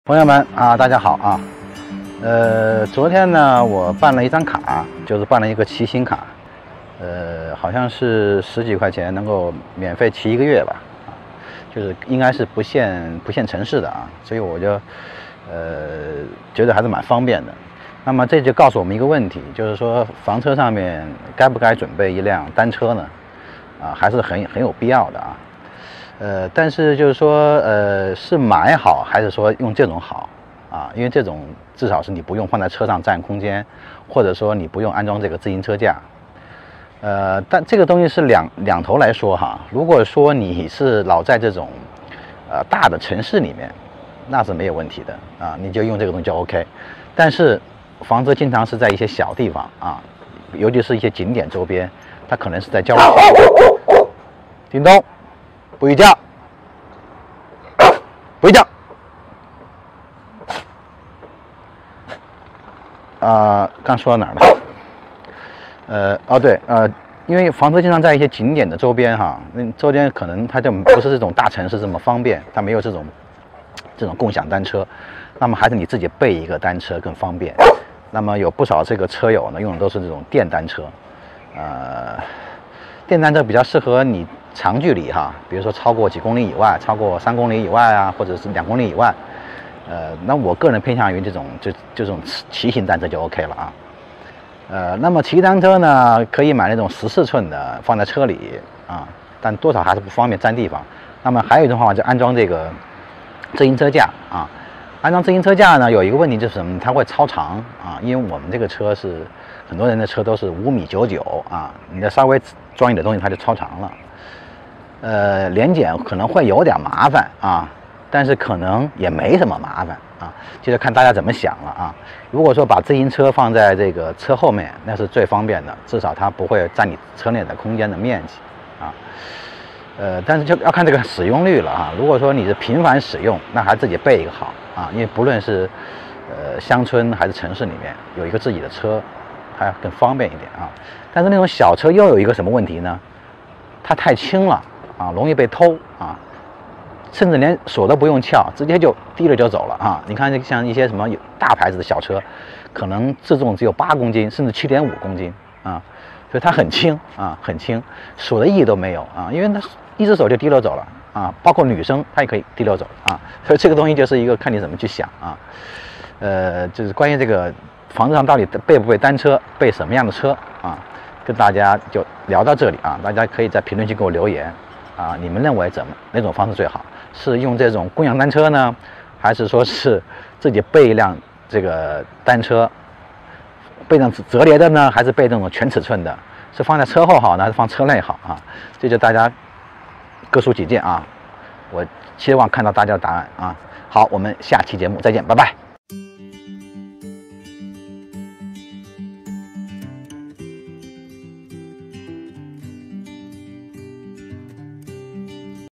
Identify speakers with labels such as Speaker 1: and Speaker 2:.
Speaker 1: 朋友们啊，大家好啊。昨天呢，我办了一张卡，就是办了一个骑行卡，好像是10几块钱能够免费骑1个月吧，啊，就是应该是不限城市的啊，所以我就觉得还是蛮方便的。那么这就告诉我们一个问题，就是说房车上面该不该准备一辆单车呢？啊，还是很有必要的啊。但是就是说，是买好还是说用这种好啊？因为这种至少是你不用放在车上占空间，或者说你不用安装这个自行车架。但这个东西是两头来说哈。如果说你是老在这种大的城市里面，那是没有问题的啊，你就用这个东西就 OK。但是房车经常是在一些小地方啊，尤其是一些景点周边，它可能是在郊区。叮咚。不许叫，不许叫。刚说到哪儿了？对，因为房车经常在一些景点的周边哈，那周边可能它就不是这种大城市这么方便，它没有这种共享单车，那么还是你自己备一个单车更方便。那么有不少这个车友呢，用的都是这种电单车，电单车比较适合你长距离哈，比如说超过几公里以外，超过3公里以外啊，或者是2公里以外，那我个人偏向于这种这种骑行单车就 OK 了啊。那么骑单车呢，可以买那种14寸的放在车里啊，但多少还是不方便占地方。那么还有一种方法就安装这个自行车架啊。安装自行车架呢，有一个问题就是什么？它会超长啊，因为我们这个车是很多人的车都是5.99米啊，你的稍微装一点东西它就超长了。连检可能会有点麻烦啊，但是可能也没什么麻烦啊，就是看大家怎么想了啊。如果说把自行车放在这个车后面，那是最方便的，至少它不会占你车内的空间的面积啊。但是就要看这个使用率了啊。如果说你是频繁使用，那还自己备一个好啊，因为不论是乡村还是城市里面，有一个自己的车，还更方便一点啊。但是那种小车又有一个什么问题呢？它太轻了啊，容易被偷啊，甚至连锁都不用撬，直接就提了就走了啊。你看像一些什么大牌子的小车，可能自重只有8公斤，甚至7.5公斤啊，所以它很轻啊，很轻，锁的意义都没有啊，因为它一只手就提溜走了啊，包括女生她也可以提溜走啊，所以这个东西就是一个看你怎么去想啊。就是关于这个房子上到底备不备单车，备什么样的车啊，跟大家就聊到这里啊，大家可以在评论区给我留言啊，你们认为哪种方式最好？是用这种共享单车呢，还是说是自己备一辆这个单车，备上折叠的呢，还是备这种全尺寸的？是放在车后好呢，还是放车内好啊？这就大家各抒己见啊，我希望看到大家的答案啊。好，我们下期节目再见，拜拜。